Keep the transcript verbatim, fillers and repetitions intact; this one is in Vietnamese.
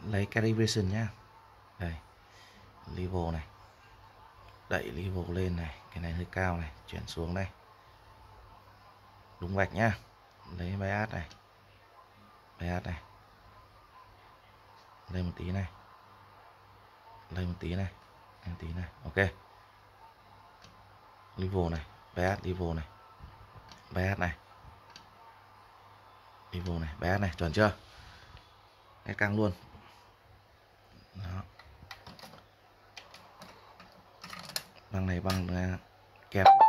lấy calibration nhá. Đây, level này, đẩy level lên này, cái này hơi cao này, chuyển xuống đây, đúng vạch nhá. Lấy bias này, bias này, lên một tí này, lên một tí này, lên một tí này, ok. Level này, bias level này, bias này, level này, bias này, chuẩn chưa? Cái căng luôn. Đó. Băng này băng uh, kẹp